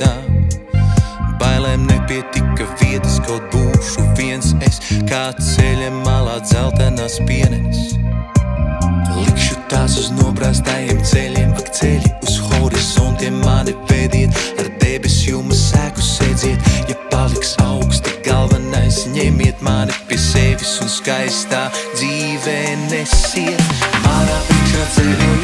bēdām. Bailēm nepietika vietas, kaut būšu viens es, kā ceļa malā dzeltenās pienenes. Likšu tās uz nobrāstajiem ceļiem, ak ceļi uz horizontiem mani vediet, ar debesjuma sēku sēdziet, ja paliks augsti galvenais, ņemiet mani pie sevis un skaistā dzīvē nesiet. Manā priekšā ceļu